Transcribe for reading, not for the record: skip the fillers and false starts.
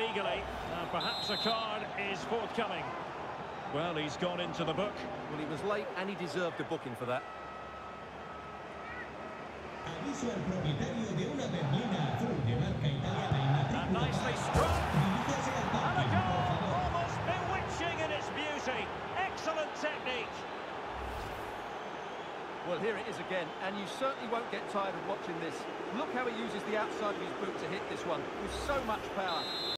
legally. Perhaps a card is forthcoming. Well, he's gone into the book. Well, he was late and he deserved a booking for that. Aviso al propietario de una berlina azul de marca italiana y matrícula. And nicely struck. Diríjase al And a parking, por goal! favor. Almost bewitching in its beauty. Excellent technique. Well, here it is again, and you certainly won't get tired of watching this. Look how he uses the outside of his boot to hit this one with so much power.